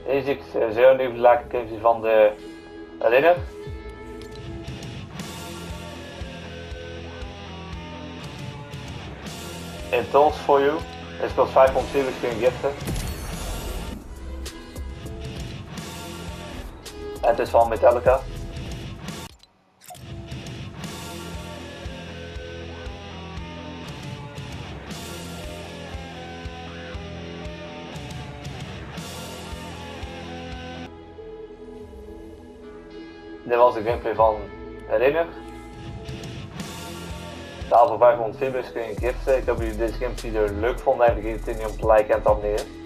Hier zie ik zo nu lekker van de herinner. In tools for you. This costs 500 silver screen giften. En het is van Metallica. Dit was de gameplay van Herinner. Daal voor 500 silver screen giften. Ik hoop dat jullie deze gameplay leuk vonden en vergeet niet om te liken en te abonneren.